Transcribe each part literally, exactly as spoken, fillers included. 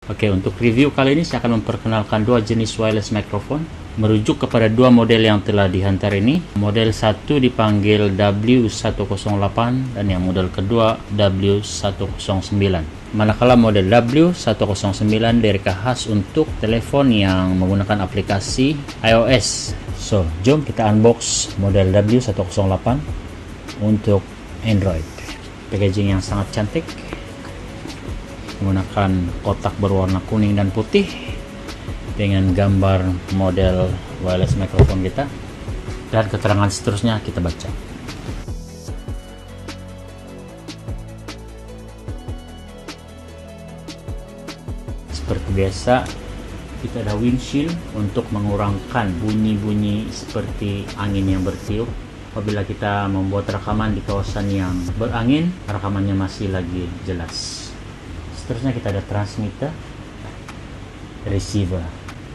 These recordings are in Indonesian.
Oke, untuk review kali ini saya akan memperkenalkan dua jenis wireless microphone merujuk kepada dua model yang telah dihantar ini. Model satu dipanggil W seratus delapan dan yang model kedua W seratus sembilan. Manakala model W seratus sembilan direka khas untuk telepon yang menggunakan aplikasi iOS. So, jom kita unbox model W seratus delapan untuk Android. Packaging yang sangat cantik, menggunakan kotak berwarna kuning dan putih dengan gambar model wireless microphone kita, dan keterangan seterusnya kita baca. Seperti biasa, kita ada windshield untuk mengurangkan bunyi-bunyi seperti angin yang bertiup. Apabila kita membuat rekaman di kawasan yang berangin, rekamannya masih lagi jelas. Seterusnya kita ada transmitter, receiver,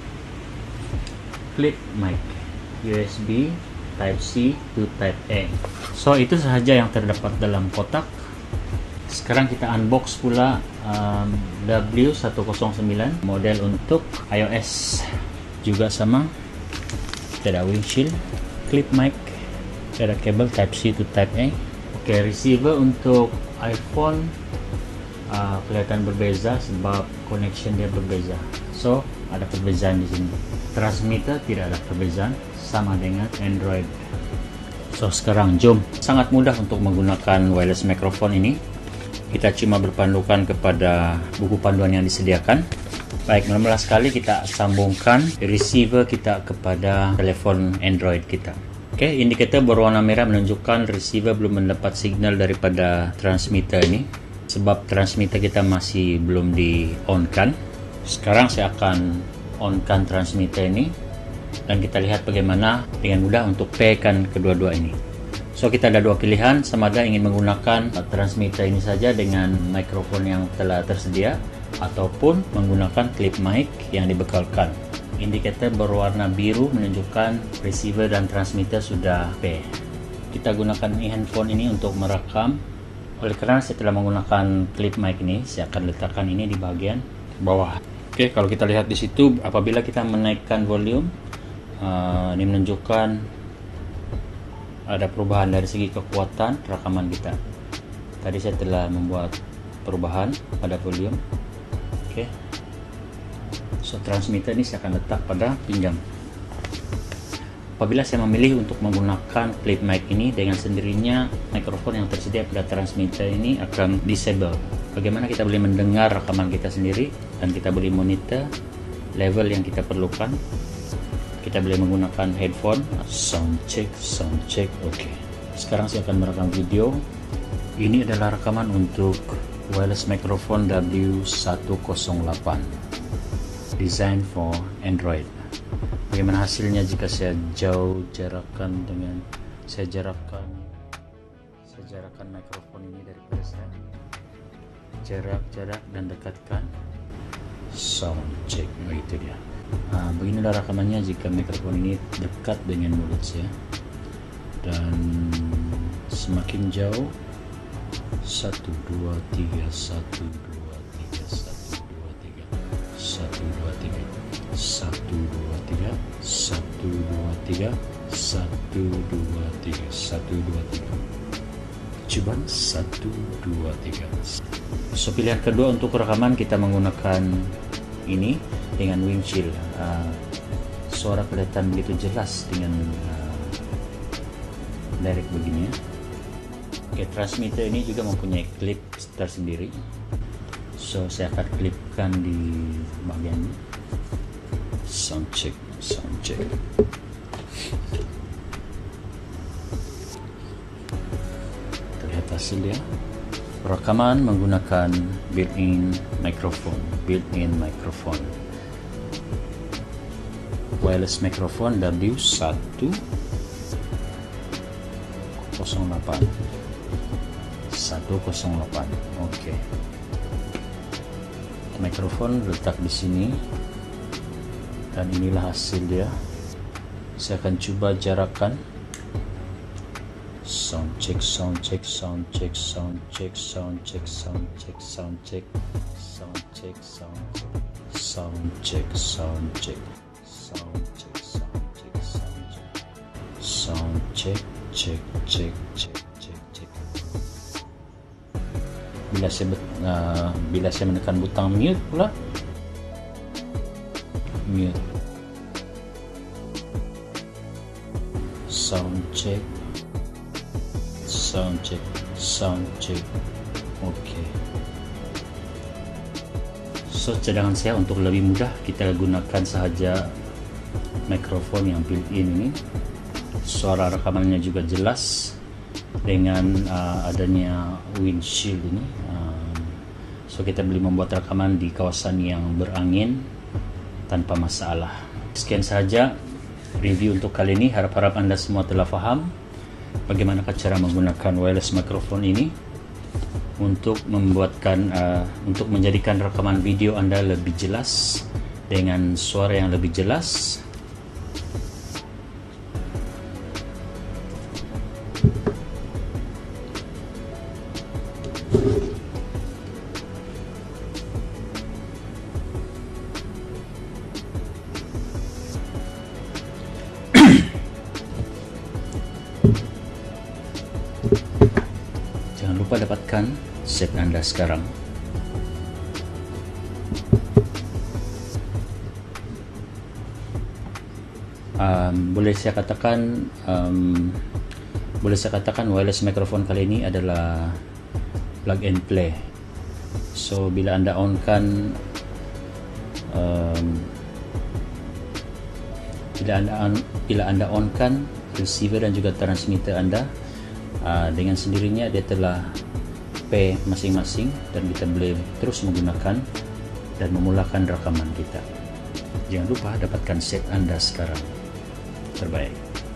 clip mic, U S B Type C to Type A. So, itu sahaja yang terdapat dalam kotak. Sekarang kita unbox pula um, W seratus sembilan model untuk iOS. Juga sama, kita ada windshield, clip mic, kita ada kabel Type C to Type A. Oke, receiver untuk iPhone Uh, kelihatan berbeza sebab connection dia berbeza. So, ada perbezaan di sini. Transmitter tidak ada perbezaan, sama dengan Android. So, sekarang jom. Sangat mudah untuk menggunakan wireless microphone ini. Kita cuma berpandukan kepada buku panduan yang disediakan. Baik, mula-mula sekali kita sambungkan receiver kita kepada telepon Android kita. Oke, okay, indikator berwarna merah menunjukkan receiver belum mendapat signal daripada transmitter ini, sebab transmitter kita masih belum di-on-kan. Sekarang saya akan on-kan transmitter ini, dan kita lihat bagaimana dengan mudah untuk pair-kan kedua-dua ini. So, kita ada dua pilihan, sama ada ingin menggunakan transmitter ini saja dengan mikrofon yang telah tersedia, ataupun menggunakan clip mic yang dibekalkan. Indikator berwarna biru menunjukkan receiver dan transmitter sudah pair. Kita gunakan handphone ini untuk merekam. Oleh karena saya telah menggunakan clip mic ini, saya akan letakkan ini di bagian bawah. Oke, kalau kita lihat di situ, apabila kita menaikkan volume, uh, ini menunjukkan ada perubahan dari segi kekuatan rekaman kita. Tadi saya telah membuat perubahan pada volume. Oke, so transmitter ini saya akan letak pada pinggang. Apabila saya memilih untuk menggunakan clip mic ini, dengan sendirinya mikrofon yang tersedia pada transmitter ini akan disable. Bagaimana kita boleh mendengar rekaman kita sendiri, dan kita boleh monitor level yang kita perlukan. Kita boleh menggunakan headphone, sound check, sound check. Oke, okay. Sekarang saya akan merekam video. Ini adalah rekaman untuk wireless microphone W seratus delapan, design for Android. Bagaimana hasilnya jika saya jauh jarakkan dengan saya jarakkan saya jarakkan mikrofon ini daripada saya, jarak jarak dan dekatkan, sound check. Oh, itu dia. Nah, beginilah rekamannya jika mikrofon ini dekat dengan mulut saya, dan semakin jauh, satu dua tiga satu dua tiga satu dua tiga satu dua tiga satu dua tiga satu dua tiga satu dua tiga satu dua tiga. Coba satu dua tiga. So, pilihan kedua untuk rekaman kita menggunakan ini dengan windshield. Uh, suara kelihatan begitu jelas dengan uh, direct begini ya. Oke, transmitter ini juga mempunyai klip tersendiri. So, saya akan klipkan di bagian ini. Sound check, sound check. Terlihat hasilnya. Rekaman menggunakan built-in microphone, built-in microphone. Wireless microphone W seratus delapan. seratus delapan. Oke. Okay. Mikrofon letak di sini. Dan inilah hasil dia. Saya akan coba jarakkan. Sound check, sound check, sound check, sound check, sound check, sound check, sound check, sound check, sound check. sound check, sound check, sound check, sound check, sound check, sound check, check, check, check, check, check. Bila saya uh, bila saya menekan butang mute pula, mute. Sound check, sound check, sound check. Oke. So cadangan saya untuk lebih mudah kita gunakan sahaja mikrofon yang built-in ini. Suara rekamannya juga jelas dengan uh, adanya windshield ini. Uh, so kita boleh membuat rekaman di kawasan yang berangin tanpa masalah. Sekian sahaja review untuk kali ini. Harap-harap Anda semua telah faham bagaimana cara menggunakan wireless microphone ini untuk membuatkan uh, untuk menjadikan rekaman video Anda lebih jelas dengan suara yang lebih jelas. Jangan lupa dapatkan set Anda sekarang. Um, boleh saya katakan, um, boleh saya katakan wireless microphone kali ini adalah plug and play. So bila Anda on kan, um, bila Anda on, bila Anda on kan receiver dan juga transmitter Anda, uh, dengan sendirinya dia telah pay masing-masing dan kita boleh terus menggunakan dan memulakan rekaman kita. Jangan lupa dapatkan set Anda sekarang. Terbaik.